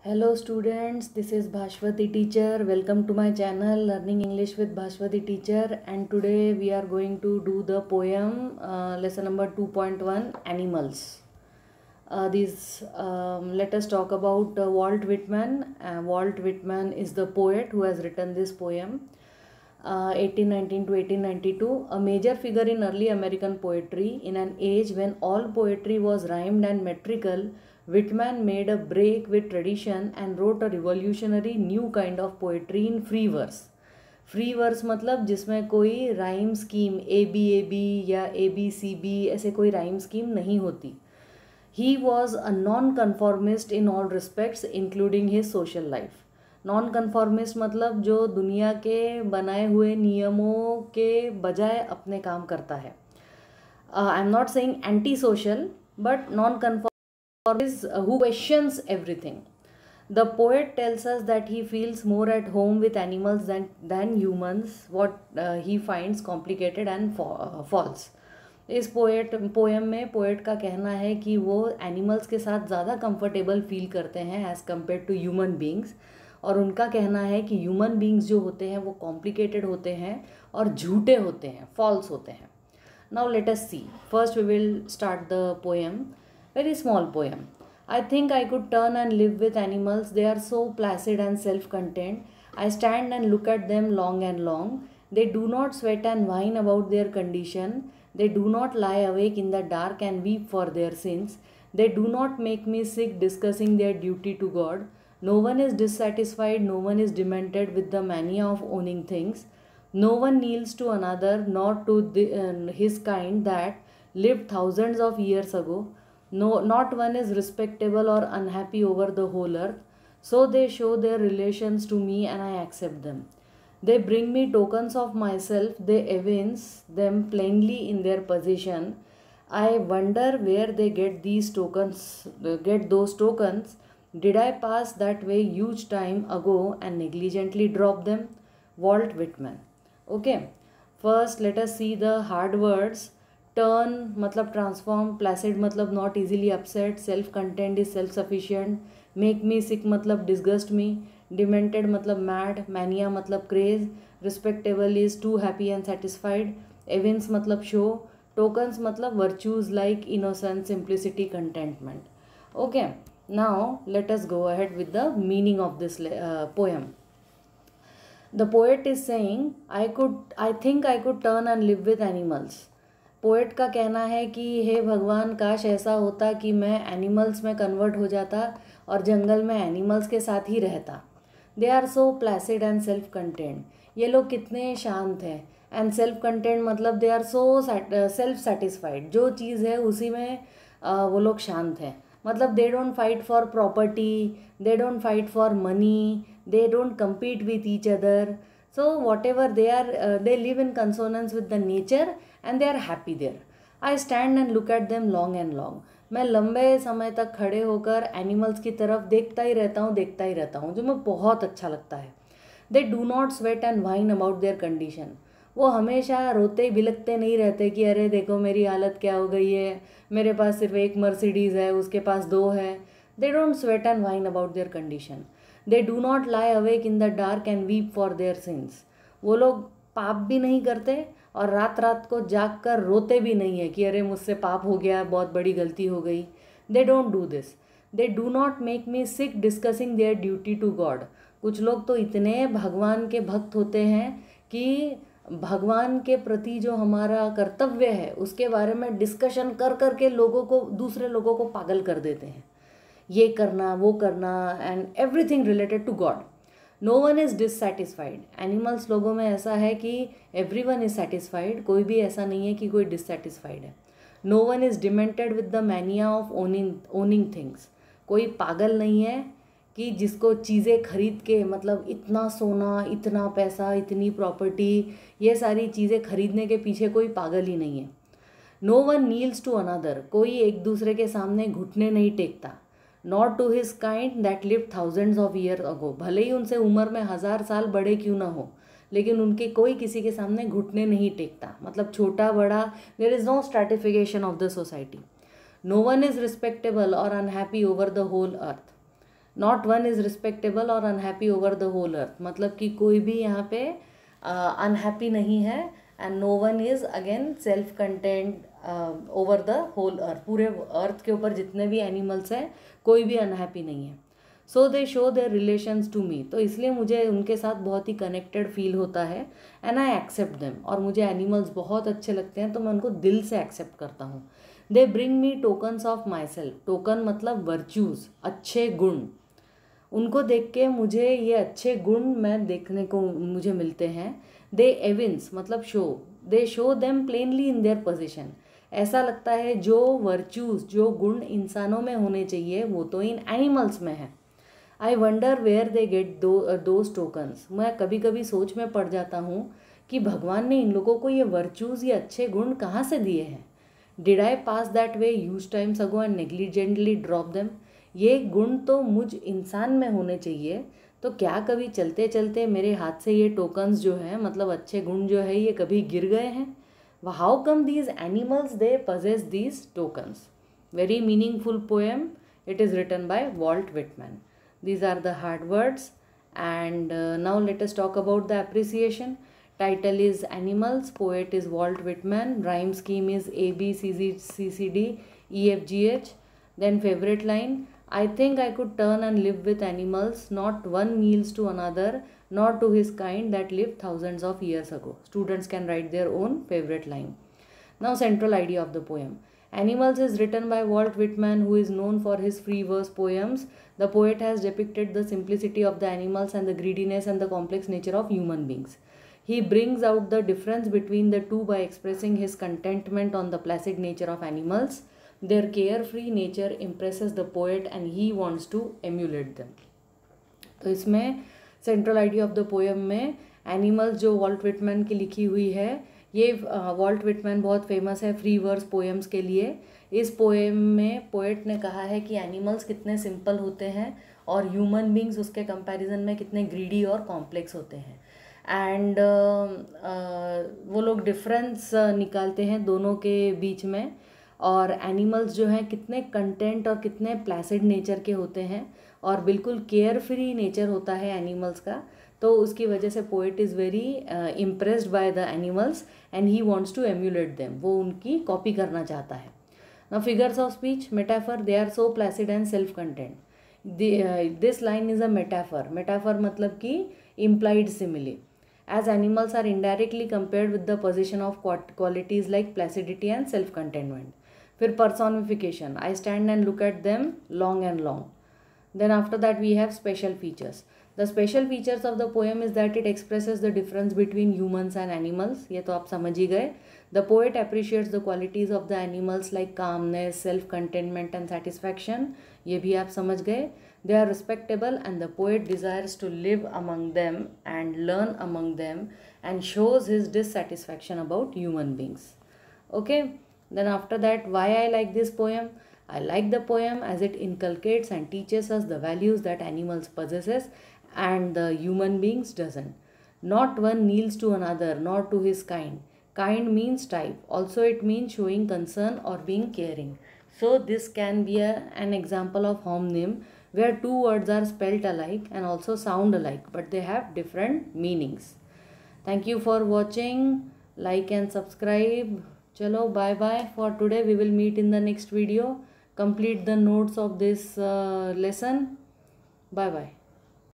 Hello students, this is Bhashwati teacher. Welcome to my channel Learning English with Bhashwati teacher, and today we are going to do the poem lesson number 2.1 Animals. Let us talk about Walt Whitman. Walt Whitman is the poet who has written this poem. 1819 to 1892, a major figure in early American poetry. In an age when all poetry was rhymed and metrical, Whitman made a break with tradition and wrote a revolutionary new kind of poetry in free verse. Free verse मतलब जिसमें कोई rhyme scheme A B या C B ऐसे कोई rhyme scheme नहीं होती. He was a nonconformist in all respects including his social life. Nonconformist मतलब जो दुनिया के बनाए हुए नियमों के बजाय अपने काम करता है. I am not saying anti social but nonconformist is who questions everything. The poet tells us that he feels more at home with animals than humans, what he finds complicated and false. इस poem में poet का कहना है कि वो animals के साथ ज़्यादा कंफर्टेबल फील करते हैं as compared to human beings, और उनका कहना है कि ह्यूमन बींग्स जो होते हैं वो कॉम्प्लिकेटेड होते हैं और झूठे होते हैं, फॉल्स होते हैं. Now let us see. First we will start the poem. Very small poem. I think I could turn and live with animals. They are so placid and self-contained. I stand and look at them long and long. They do not sweat and whine about their condition. They do not lie awake in the dark and weep for their sins. They do not make me sick discussing their duty to God. No one is dissatisfied. No one is demented with the mania of owning things. No one kneels to another, nor to his kind that lived thousands of years ago. No, not one is respectable or unhappy over the whole earth. So they show their relations to me and I accept them. They bring me tokens of myself. They evince them plainly in their possession. I wonder where they get those tokens. Did I pass that way huge time ago and negligently drop them? Walt Whitman. Okay. First, let us see the hard words. Turn मतलब transform, placid मतलब not easily upset, self content is self sufficient, make me sick मतलब disgust me, demented मतलब mad, mania मतलब craze, respectable is to happy and satisfied, evince मतलब show, tokens मतलब virtues like innocence, simplicity, contentment. Okay, now let us go ahead with the meaning of this poem. The poet is saying I think I could turn and live with animals. Poet का कहना है कि हे भगवान, काश ऐसा होता कि मैं एनिमल्स में कन्वर्ट हो जाता और जंगल में एनिमल्स के साथ ही रहता. They are so placid and self content. ये लोग कितने शांत हैं. एंड सेल्फ कंटेंट मतलब they are so self satisfied. जो चीज़ है उसी में वो लोग शांत हैं. मतलब they don't fight for property, they don't fight for money, they don't compete with each other. So whatever they are, they live in consonance with the nature and they are happy there. I stand and look at them long and long. मैं लंबे समय तक खड़े होकर animals की तरफ देखता ही रहता हूँ, जो मुझे बहुत अच्छा लगता है. They do not sweat and whine about their condition. वो हमेशा रोते बिलखते नहीं रहते कि अरे देखो मेरी हालत क्या हो गई है, मेरे पास सिर्फ एक मर्सिडीज़ है, उसके पास 2 है. They don't sweat and whine about their condition. They do not lie awake in the dark and weep for their sins. वो लोग पाप भी नहीं करते और रात रात को जाग कर रोते भी नहीं है कि अरे मुझसे पाप हो गया, बहुत बड़ी गलती हो गई. They don't do this. They do not make me sick discussing their duty to God. कुछ लोग तो इतने भगवान के भक्त होते हैं कि भगवान के प्रति जो हमारा कर्तव्य है उसके बारे में डिस्कशन कर करके दूसरे लोगों को पागल कर देते हैं. ये करना वो करना and everything related to God. No one is dissatisfied. Animals लोगों में ऐसा है कि एवरीवन इज़ सेटिस्फाइड. कोई भी ऐसा नहीं है कि कोई डिससेटिस्फाइड है. No one is demented with the mania of owning things. कोई पागल नहीं है कि जिसको चीज़ें खरीद के, मतलब इतना सोना, इतना पैसा, इतनी प्रॉपर्टी, ये सारी चीज़ें खरीदने के पीछे कोई पागल ही नहीं है. No one kneels to another. कोई एक दूसरे के सामने घुटने नहीं टेकता. Not to his kind that live thousands of year ago. भले ही उनसे उम्र में 1000 साल बड़े क्यों ना हो, लेकिन उनके कोई किसी के सामने घुटने नहीं टेकता. मतलब छोटा बड़ा, there is no stratification of the society. No one is respectable और unhappy over the whole earth. Not one is respectable और unhappy over the whole earth, मतलब कि कोई भी यहाँ पे अनहैप्पी नहीं है, and no one is again self content over the whole earth, पूरे अर्थ के ऊपर जितने भी एनिमल्स हैं कोई भी अनहैप्पी नहीं है. So they show their relations to me, तो इसलिए मुझे उनके साथ बहुत ही कनेक्टेड फील होता है. एंड आई एक्सेप्ट देम, और मुझे एनिमल्स बहुत अच्छे लगते हैं तो मैं उनको दिल से एक्सेप्ट करता हूँ. They bring me tokens of my self, token मतलब वर्च्यूज़, अच्छे गुण. उनको देख के मुझे ये अच्छे गुण मैं देखने को मुझे मिलते हैं. दे एविंस मतलब show, they show them plainly in their position. ऐसा लगता है जो वर्च्यूज़, जो गुण इंसानों में होने चाहिए वो तो इन एनिमल्स में है. I wonder where they get those tokens. मैं कभी कभी सोच में पड़ जाता हूँ कि भगवान ने इन लोगों को ये वर्च्यूज़, ये अच्छे गुण कहाँ से दिए हैं. Did I pass that way huge times ago and negligently drop them. ये गुण तो मुझ इंसान में होने चाहिए, तो क्या कभी चलते चलते मेरे हाथ से ये टोकन्स जो हैं, मतलब अच्छे गुण जो है, ये कभी गिर गए हैं. How come these animals they possess these tokens. Very meaningful poem. It is written by Walt Whitman. These are the hard words. And now let us talk about the appreciation. Title is Animals. Poet is Walt Whitman. Rhyme scheme is A B C C D E F G H. Then favorite line. I think I could turn and live with animals. Not one kneels to another, nor to his kind that lived thousands of years ago. Students can write their own favorite line. Now central idea of the poem. Animals is written by Walt Whitman, who is known for his free verse poems. The poet has depicted the simplicity of the animals and the greediness and the complex nature of human beings. He brings out the difference between the two by expressing his contentment on the placid nature of animals. Their carefree nature impresses the poet and he wants to emulate them. तो इसमें central idea of the poem में animals जो Walt Whitman की लिखी हुई है, ये Walt Whitman बहुत फेमस है फ्री वर्स पोएम्स के लिए. इस पोएम में पोएट ने कहा है कि एनिमल्स कितने सिंपल होते हैं और ह्यूमन बींग्स उसके कंपैरिजन में कितने ग्रीडी और कॉम्प्लेक्स होते हैं. एंड वो लोग डिफरेंस निकालते हैं दोनों के बीच में, और एनिमल्स जो हैं कितने कंटेंट और कितने प्लेसिड नेचर के होते हैं और बिल्कुल केयर फ्री नेचर होता है एनिमल्स का. तो उसकी वजह से poet is very impressed by the animals and he wants to emulate them. वो उनकी कॉपी करना चाहता है. Now figures of speech. Metaphor. They are so placid and self content. This line is a metaphor. Metaphor मतलब कि implied simile. As animals are indirectly compared with the possession of qualities like placidity and self-contentment. फिर personification. I stand and look at them long and long. Then after that we have special features. The special features of the poem is that it expresses the difference between humans and animals. ये तो आप समझ ही गए. The poet appreciates the qualities of the animals like calmness, self-contentment and satisfaction. ये भी आप समझ गए. They are respectable and the poet desires to live among them and learn among them and shows his dissatisfaction about human beings. Okay, then after that, why I like this poem? I like the poem as it inculcates and teaches us the values that animals possesses and the human beings doesn't. Not one kneels to another nor to his kind. Kind means type. Also it means showing concern or being caring. So this can be an example of homonym where two words are spelt alike and also sound alike, but they have different meanings. Thank you for watching. Like and subscribe. Chalo, bye bye for today. We will meet in the next video. Complete the notes of this lesson. Bye bye.